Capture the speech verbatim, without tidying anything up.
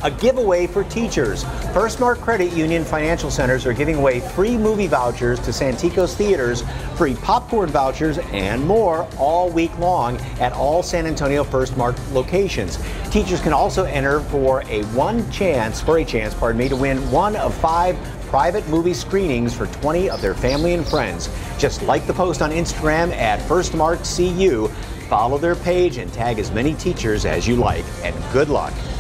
a giveaway for teachers. Firstmark Credit Union financial centers are giving away free movie vouchers to Santikos theaters, free popcorn vouchers, and more all week long at all San Antonio Firstmark locations. Teachers can also enter for a one chance, for a chance, pardon me, to win one of five private movie screenings for twenty of their family and friends. Just like the post on Instagram at Firstmark C U, follow their page and tag as many teachers as you like, and good luck.